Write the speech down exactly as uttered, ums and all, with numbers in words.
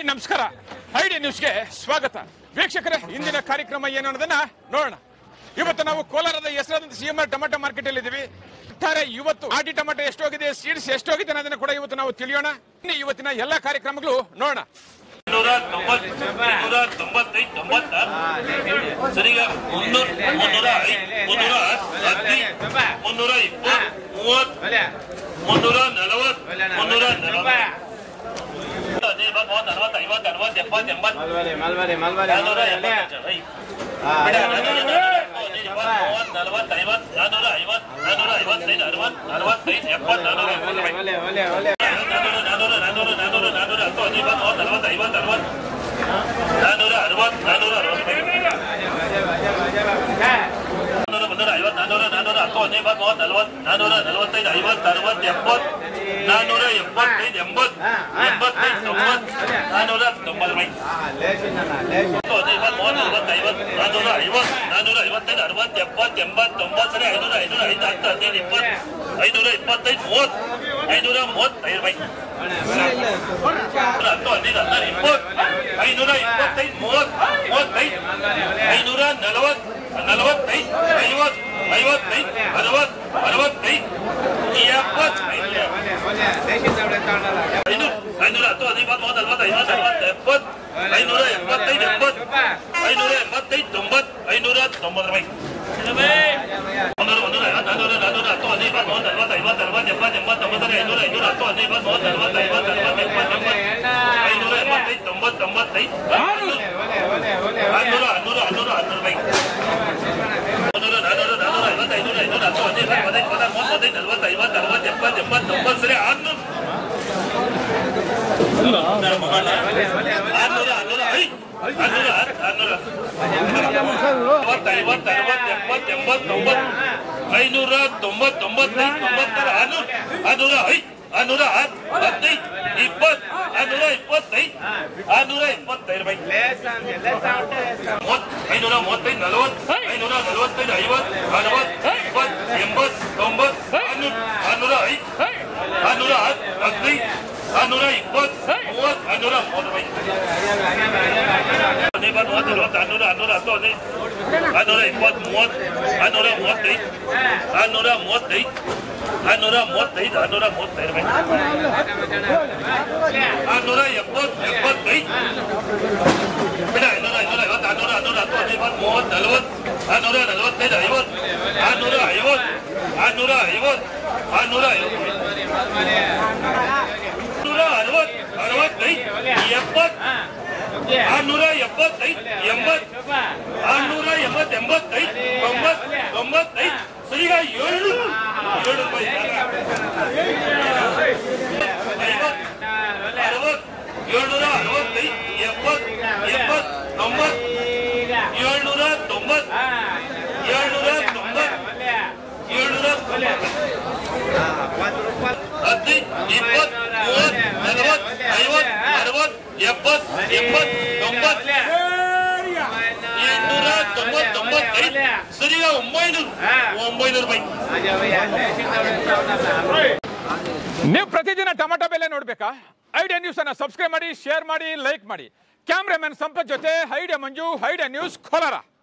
ನಮಸ್ಕಾರ. ಐಡಿಯಾ ನ್ಯೂಸ್ಗೆ ಸ್ವಾಗತ. ವೀಕ್ಷಕರೇ, ಇಂದಿನ ಕಾರ್ಯಕ್ರಮ ಏನು ಅನ್ನೋದನ್ನ ನೋಡೋಣ. ಇವತ್ತು ನಾವು ಕೋಲಾರದ ಹೆಸರಾದಂತ ಸಿಎಂಆರ್ ಟೊಮೆಟೊ ಮಾರ್ಕೆಟ್ ಅಲ್ಲಿ ಇದ್ದೀವಿ. ಒಟ್ಟಾರೆ ಇವತ್ತು ಆಟಿ ಟೊಮೆಟೊ ಎಷ್ಟೋಗಿದೆ, ಸೀಡ್ಸ್ ಎಷ್ಟೋಗಿದೆ ಅನ್ನೋದನ್ನ ಕೂಡ ಇವತ್ತು ನಾವು ತಿಳಿಯೋಣ. ಇವತ್ತಿನ ಎಲ್ಲಾ ಕಾರ್ಯಕ್ರಮಗಳು ನೋಡೋಣ. ಮುನ್ನೂರ ತೊಂಬತ್ತು ಮುನ್ನೂರ ತೊಂಬತ್ತೈದು ತೊಂಬತ್ತಾರು ಸರಿಗ ಮುನ್ನೂರ ಮುನ್ನೂರ ಐದು ಮುನ್ನೂರ ಹದಿನೈದು ಮುನ್ನೂರ ಇಪ್ಪತ್ತು ಮೂವತ್ತು ಮುನ್ನೂರ ನಲವತ್ತು ಮುನ್ನೂರ ನಲವತ್ತು ನಲವತ್ತು ಐವತ್ತು ಅರವತ್ತು ಎಪ್ಪತ್ತು ಎಂಬತ್ತು ನಾನೂರ ನಲವತ್ತು ಐವತ್ತು ನಾನೂರ ಐವತ್ತು ನಾನೂರ ಐವತ್ತೈದು ಅರವತ್ತು ಅರವತ್ತೈದು ಎಪ್ಪತ್ತು ನಾನೂರ ನಾನೂರ ನಾನೂರ ನಾನೂರ ನಾನೂರ ಹತ್ತು ಹದಿನೈದು ಮೂವತ್ತು ನಲವತ್ತು ಐವತ್ತು ಅರವತ್ತು ನಾನೂರ ಅರವತ್ತು ನಾನೂರ ಅರವತ್ತೈದು ಮುನ್ನೂರ ಐವತ್ತು ನಾನೂರ ನಾನೂರ ಹತ್ತು ಹದಿನೈದು ಮೂವತ್ತು ನಲವತ್ತು ನಾನೂರ ನಲವತ್ತೈದು ಐವತ್ತು ಅರವತ್ತು ಎಪ್ಪತ್ತು ನಾನೂರ ಎಪ್ಪತ್ತೈದು ಎಂಬತ್ತು ಎಂಬತ್ತೈದು ತೊಂಬತ್ತು ನಾನೂರ ತೊಂಬತ್ತೈದು ಹದಿನೈದು ಮೂವತ್ತು ನಲವತ್ತು ಐವತ್ತು ನಾನೂರ ಐವತ್ತು ನಾನೂರ ಐವತ್ತೈದು ಅರವತ್ತು ಎಪ್ಪತ್ತು ಎಂಬತ್ತು ತೊಂಬತ್ತು ಸರಿ ಐನೂರ ಐನೂರ ಐದು ಹತ್ತು ಹದಿನೈದು ಇಪ್ಪತ್ತು ಐನೂರ ಇಪ್ಪತ್ತೈದು ಮೂವತ್ತು ಐನೂರ ಮೂವತ್ತೈದು ಬೈ ಹತ್ತು ಹದಿನೈದು ಹದಿನಾರು ಇಪ್ಪತ್ತು ಐನೂರ ಇಪ್ಪತ್ತೈದು ಮೂವತ್ತು ಮೂವತ್ತೈದು ಐನೂರ ನಲವತ್ತು ನಲವತ್ತೈದು ಐವತ್ತು ಐವತ್ತೈದು ಅರವತ್ತು ಅರವತ್ತೈದು ಎಪ್ಪತ್ತು ಐನೂರ ಐನೂರ ಹತ್ತು ಹದಿನೈದು ಮೂವತ್ತು ನಲವತ್ತು ಐವತ್ತು ಅರವತ್ತು ಎಪ್ಪತ್ತು ಐನೂರ ಎಪ್ಪತ್ತೈದು ಎಪ್ಪತ್ತು ಐನೂರ ಎಂಬತ್ತೈದು ತೊಂಬತ್ತು ಐನೂರ ತೊಂಬತ್ತೈದು ಮುನ್ನೂರ ಮುನ್ನೂರ ಐವತ್ತು ನಾನೂರ ನಾನೂರ ಹತ್ತು ಹದಿನೈದು ಮೂವತ್ತು ನಲವತ್ತು ಐವತ್ತು ಅರವತ್ತು ಎಪ್ಪತ್ತು ಎಂಬತ್ತು ತೊಂಬತ್ತರ ಐನೂರ ಐನೂರ ಹತ್ತು ಹದಿನೈದು ಮೂವತ್ತು ನಲವತ್ತು ಐವತ್ತು ಅರವತ್ತು ಎಪ್ಪತ್ತು ಎಂಬತ್ತು ಐನೂರ ಎಂಬತ್ತೈದು ತೊಂಬತ್ತು ತೊಂಬತ್ತೈದು ಹನ್ನೂರ ಹನ್ನೂರ ಹನ್ನೂರ ಹನ್ನೂರ ಬೈ ಮುನ್ನೂರ ನಾನೂರ ನಾನೂರ ಐವತ್ತು ಐನೂರ ಐನೂರ ಹತ್ತು ಹದಿನೈದು ಇಪ್ಪತ್ತೈದು ಇಪ್ಪತ್ತಾರು ಮೂವತ್ತೈದು ನಲವತ್ತು ಐವತ್ತು ಅರವತ್ತು ಎಪ್ಪತ್ತು ಎಂಬತ್ತು ತೊಂಬತ್ತು ಸರಿ ಆರ್ನೂರು ಆರ್ನೂರ ಹನ್ನೂರ ಐದು ಹನ್ನೂರ ಹನ್ನೂರ ಐವತ್ತು ಅರವತ್ತು ಎಪ್ಪತ್ತು ಎಂಬತ್ತು ತೊಂಬತ್ತು ಐನೂರ ತೊಂಬತ್ತೊಂಬತ್ತೈದು ತೊಂಬತ್ತರ ಹನ್ನೂರ ಹನ್ನೂರ ಐದು ಹನ್ನೂರ ಹದಿನೈದು ಇಪ್ಪತ್ತು ಹನ್ನೂರ ಇಪ್ಪತ್ತೈದು ಹನ್ನೂರ ಇಪ್ಪತ್ತೈದು ಬೈ ಐನೂರ ಮೂವತ್ತೈದು ನಲವತ್ತು ಐನೂರ ನಲವತ್ತೈದು ಐವತ್ತು ಅರವತ್ತು ಇಪ್ಪತ್ತು ಎಂಬತ್ತು ತೊಂಬತ್ತು ಹನ್ನೂರ ಹನ್ನೂರ ಐದು ಹನ್ನೂರ ಹದಿನೈದು ಹನ್ನೂರ ಇಪ್ಪತ್ತು ಮೂವತ್ತು ಹನ್ನೂರ ಮೂವತ್ತು ಬೈ ಮೂವತ್ತು ಅರವತ್ತು ಹನ್ನೂರ ಹನ್ನೂರ ಹತ್ತು ಹದಿನೈದು ಹನ್ನೂರ ಇಪ್ಪತ್ತು ಮೂವತ್ತು ಹನ್ನೂರ ಮೂವತ್ತೈದು ಹನ್ನೂರ ಮೂವತ್ತೈದು ಹನ್ನೂರ ಮೂವತ್ತೈದು ಹನ್ನೂರ ಮೂವತ್ತೈದು ಬೈ ಹನ್ನೂರ ಎಪ್ಪತ್ತು ಎಪ್ಪತ್ತೈದು ಬಿಡ ಐನೂರ ಐನೂರ ಐವತ್ತು ಹನ್ನೂರ ಹನ್ನೂರ ಹತ್ತು ಹದಿನೈದು ಮೂವತ್ತು ನಲವತ್ತು ಹನ್ನೂರ ನಲವತ್ತೈದು ಐವತ್ತು ಹನ್ನೂರ ಐವತ್ತು ಹನ್ನೂರ ಐವತ್ತು ಹನ್ನೂರ ಹನ್ನೂರ ಅರವತ್ತು ಅರವತ್ತೈದು ಎಪ್ಪತ್ತು ಆರ್ನೂರ ಎಪ್ಪತ್ತೈದು ಎಂಬತ್ತು ಆರ್ನೂರ ಎಂಬತ್ತು ಎಂಬತ್ತೈದು ತೊಂಬತ್ತು ತೊಂಬತ್ತೈದು ಸರಿಗ ಏಳು ಏಳು ರೂಪಾಯಿ ಐವತ್ತು ಅರವತ್ತು ಏಳ್ನೂರ ಅರವತ್ತೈದು ಎಪ್ಪತ್ತು ಎಪ್ಪತ್ತು ತೊಂಬತ್ತು ಏಳ್ನೂರ ತೊಂಬತ್ತು ಏಳ್ನೂರ ತೊಂಬತ್ತು ಏಳ್ನೂರ ಹದಿನೈದು ಇಪ್ಪತ್ತು ಮೂವತ್ತು ನಲವತ್ತು ಐವತ್ತು ಅರವತ್ತು ಎಪ್ಪತ್ತು ಎಂಬತ್ತು ತೊಂಬತ್ತು ಎಂಟುನೂರ ತೊಂಬತ್ತೊಂಬತ್ತೈದು ಸರಿಗ ಒಂಬೈನೂರು ಒಂಬೈನೂರು ರೂಪಾಯಿ. ನೀವು ಪ್ರತಿದಿನ ಟೊಮೆಟೊ ಬೆಲೆ ನೋಡ್ಬೇಕಾ? ಐಡಿಯಾ ನ್ಯೂಸ್ ಅನ್ನ ಸಬ್ಸ್ಕ್ರೈಬ್ ಮಾಡಿ, ಶೇರ್ ಮಾಡಿ, ಲೈಕ್ ಮಾಡಿ. ಕ್ಯಾಮ್ರಾಮನ್ ಸಂಪತ್ ಜೊತೆ Idea Manju, Idea News Kolar.